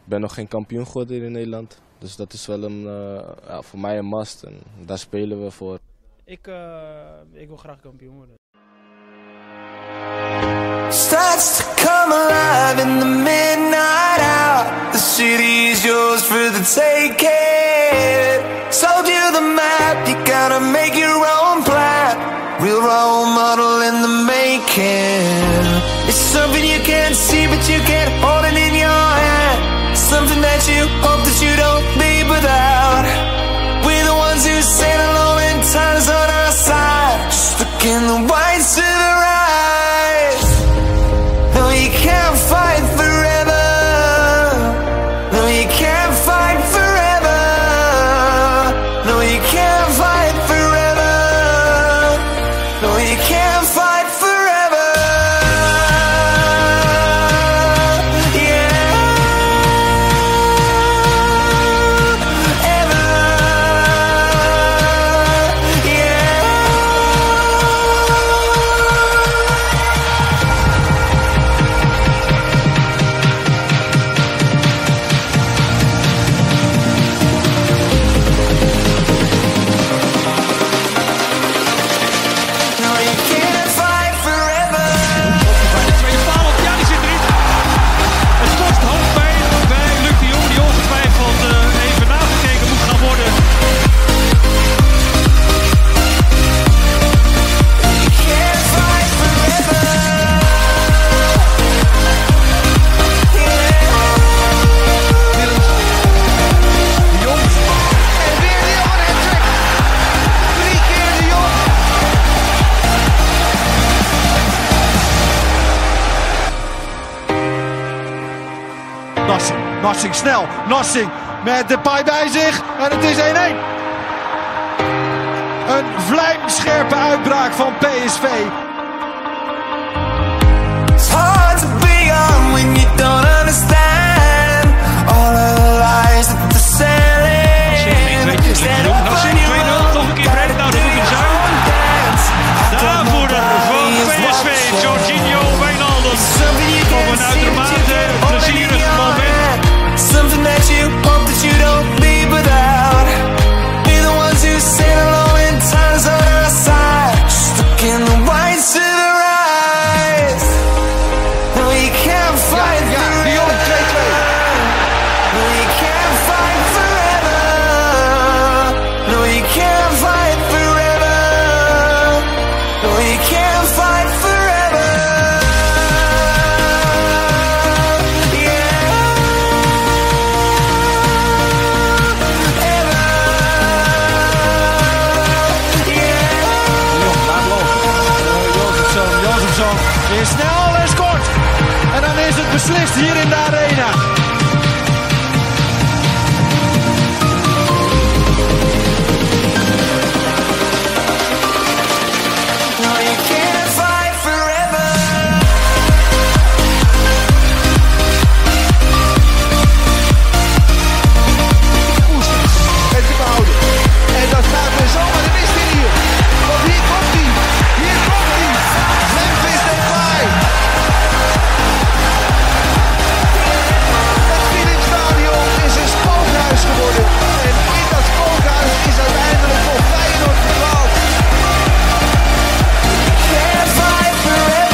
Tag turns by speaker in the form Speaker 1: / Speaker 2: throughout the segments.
Speaker 1: Ik ben nog geen kampioen geworden hier in Nederland. Dus dat is wel voor mij een must en daar spelen we voor.
Speaker 2: Ik wil graag kampioen worden.
Speaker 3: Starts to come alive in the midnight hour. The city is yours for the taking. Sold you the map, you gotta make your own plan. Real role model in the making. It's something you can't see but you can't hold it in your hand. Something that you hope that you don't leave without. We're the ones who sail alone in times on our side. Just look in the whites of our eyes. No, you can't fight forever. No, you can't fight forever. No, you can't fight forever. No, you can't fight forever. Yeah. Ever. Yeah. No, you can't fight forever.
Speaker 4: Bij de tweede paal op, ja die zit erin. Het kost hoofdpijn bij Luc de Jong, die ongetwijfeld even nagekeken moet gaan worden.
Speaker 3: Can't fight forever.
Speaker 4: De Jong.
Speaker 3: En weer de Jong hat-trick. 3 keer de Jong.
Speaker 5: Narsing snel. Narsing met de paai bij zich. En het is 1-1. Een vlijmscherpe uitbraak van PSV.
Speaker 3: It's hard to be young when you don't understand all of the lies that they're selling.
Speaker 4: Stand up on your own, nog een keer breed. Nou, dat doet hij zuin. Daarvoor van PSV, Jorginho Wijnaldum. Op een uitermate plezierig moment.
Speaker 3: Something that you hope that you don't leave without. We're the ones who sail alone in times on our side. Just look in the whites of our eyes. No, you can't fight forever.
Speaker 5: De Jong 2-2.
Speaker 3: No, you can't fight forever. No, you can't fight forever. No, you can't fight forever. Yeah. Ever. Yeah.
Speaker 5: Jozefzoon is snel en scoort. En dan is het beslist hier in de arena.
Speaker 3: No, you can't fight forever.
Speaker 5: En te behouden. En dat gaat weer zomaar de mist in hier. Want hier komt hij. Hier komt hij. Memphis Depay. Het Philipsstadion is een spookhuis geworden. En in dat spookhuis is uiteindelijk voor Feyenoord verdwaald.
Speaker 3: Can't fight forever.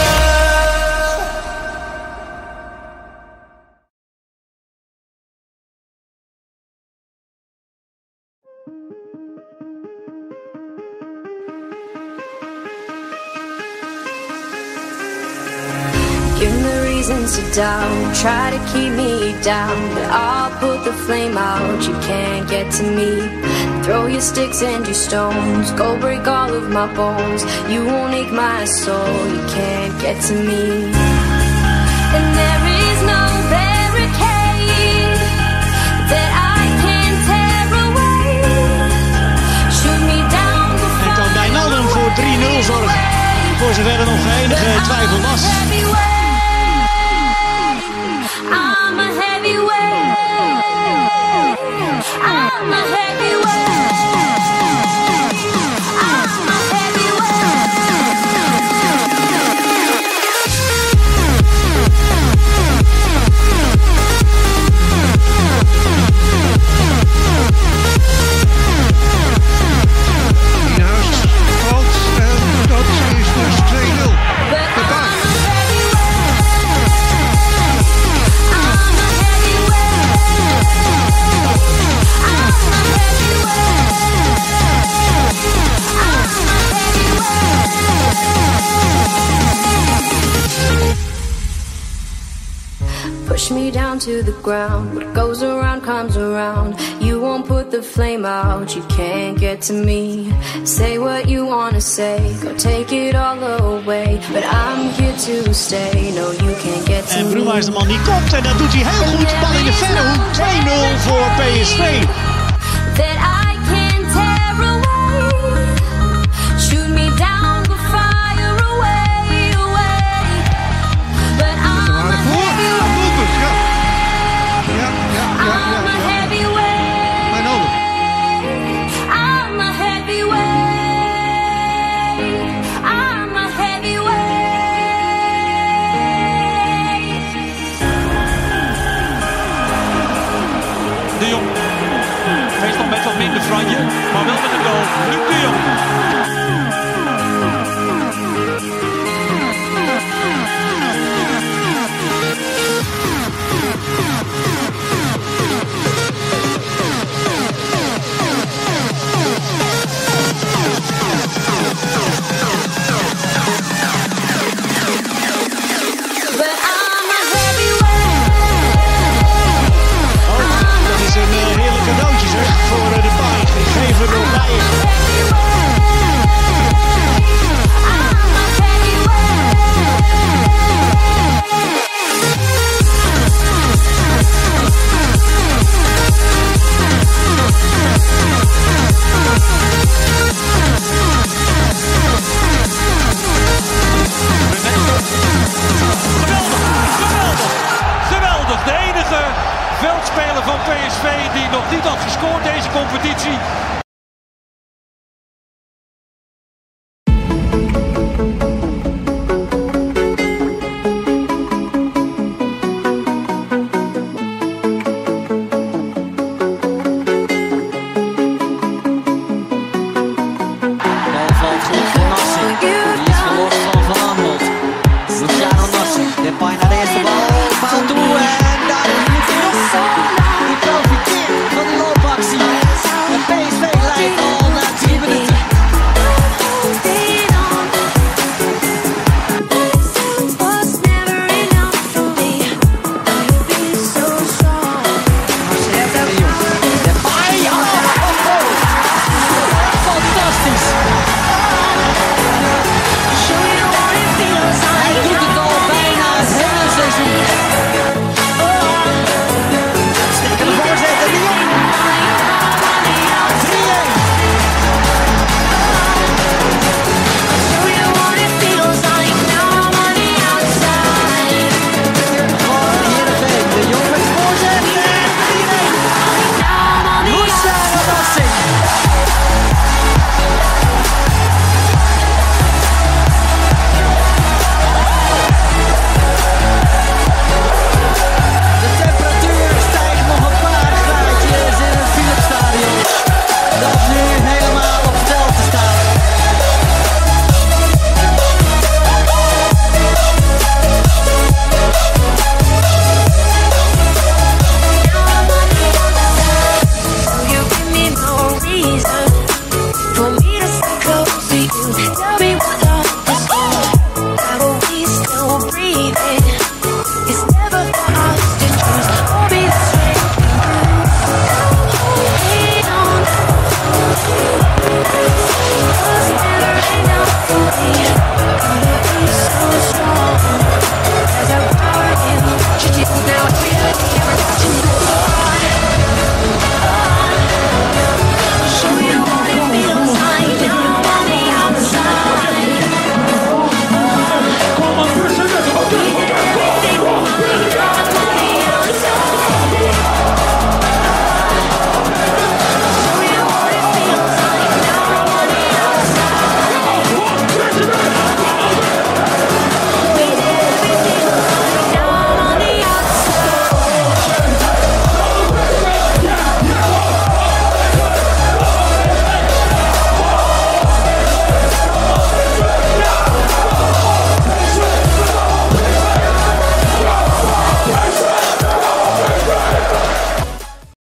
Speaker 6: Give me reasons to doubt, try to keep me down, but I'll put the flame out, you can't get to me. Throw your sticks and your stones, go break all of my bones. You won't ache my soul, you can't get to me. And there is no barricade that I can tear away. Shoot me down before
Speaker 4: En kan Wijnaldum voor 3-0 zorgen. Voor zover er nog enige twijfel was.
Speaker 6: I'm a heavyweight. I'm a heavyweight. I'm a heavyweight. down to the ground. What goes around comes around. You won't put the flame out, you can't get to me. Say what you wanna say, go take it all away. But I'm here to stay, no you can't get to me.
Speaker 7: En Bruma is de man die kopt en dat doet hij heel goed. Bal in de verre hoek, 2-0 voor PSV.
Speaker 6: That I can tear away. Shoot me down, but fire away, away. But I'm a heavyweight. I'm a heavyweight. I'm a heavyweight. I'm a heavyweight.
Speaker 4: De Jong. Meestal met wat minder franje, maar wel met een goal. Luc de Jong.
Speaker 6: But I'm a heavyweight.
Speaker 7: Dat is een heerlijk cadeautje zeg voor de paai. Gegeven door Bijen.
Speaker 4: Geweldig, de enige veldspeler van PSV die nog niet had gescoord deze competitie.